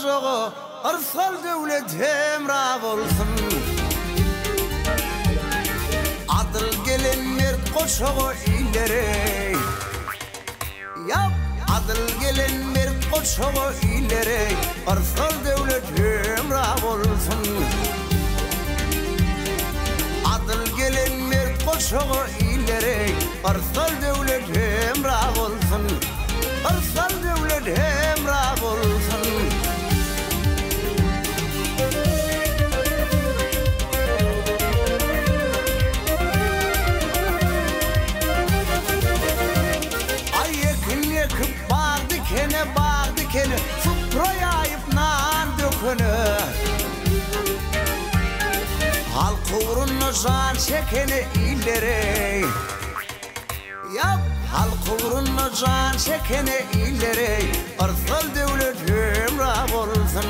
koşağı Arsal devlet emra bolsun Adıl gelin mert koşağı ileri Yap adıl gelin mert koşağı ileri Arsal devlet emra bolsun Adıl gelin mert koşağı ileri Arsal devlet emra bolsun Arsal devlet emra bolsun Ay yakın yakıp bağ dikene Suproya ayıp nan dökünü Halk uğruna can çekene ileri Yap halk uğruna can çekene ileri Arsal devlet emra bolsun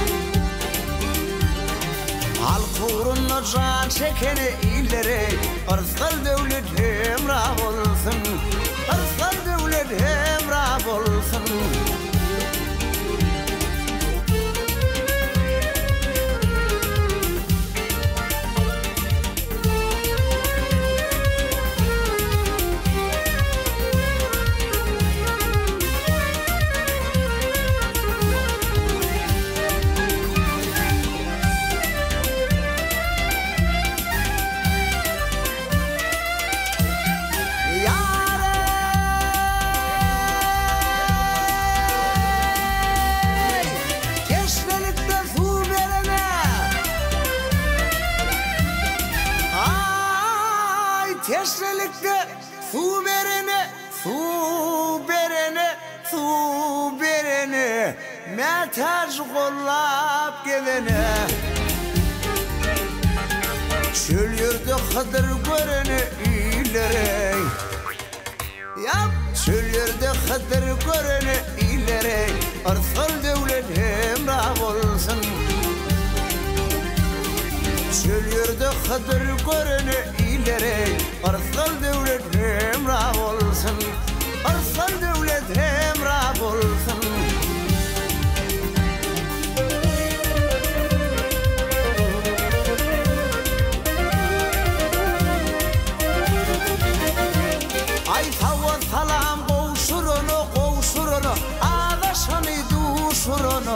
Halk uğruna can çekene ileri Arsal devlet emra bolsun Arsal devlet emra bolsun Teşrelikte su berene, su berene, su berene Metaj kollap gelene Çöl yerde Hıdır görene ileri Yap çöl yerde Hıdır görene ileri Arsal devlet emra bolsun Çöl yerde Hıdır görene ileri Arsal devlet emra bolsun Arsal devlet emra bolsun Ay tava salam kovşurunu Adaşanı duşurunu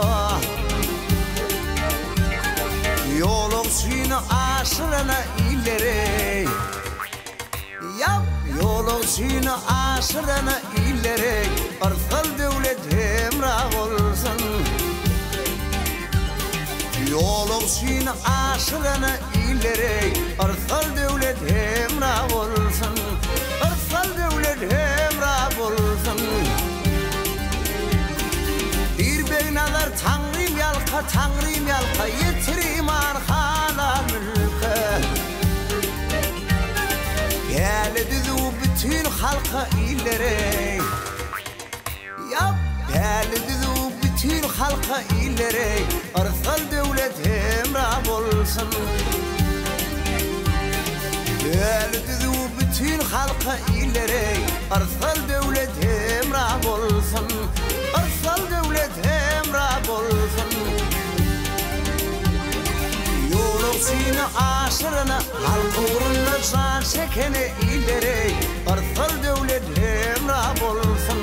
Yolun suyunu aşırına ileri Yap yolun suyunu aşırına ileri Arsal devlet emra bolsun Yolun suyunu aşırına ileri Arsal devlet emra bolsun Arsal devlet emra bolsun Bir beynalar Tanrım yalka Yetirim arkana mülke Gel düzü bütün halka ileri Yap gel düzü bütün halka ileri Arsal devlet emra bolsun Gel düzü bütün halka ileri Arsal devlet emra bolsun Arsal devlet emra bolsun Yolun suyunu aşırına Halk uğruna can çekene ileri Arsal devlet emra bolsun